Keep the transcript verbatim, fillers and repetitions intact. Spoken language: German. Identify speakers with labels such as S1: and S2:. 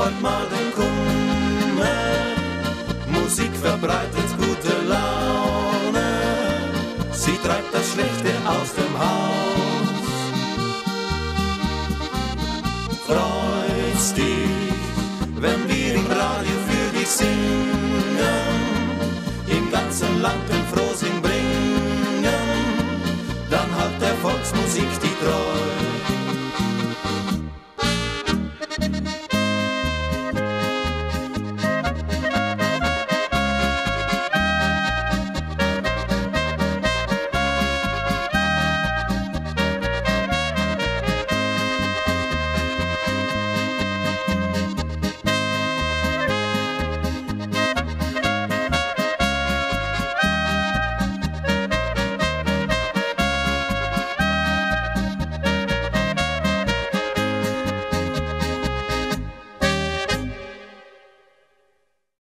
S1: streut mal den Kummer. Musik verbreitet gute Laune, sie treibt das Schlechte aus dem Haus. Freut's dich, wenn wir im Radio für dich singen, im ganzen Land den Frohsinn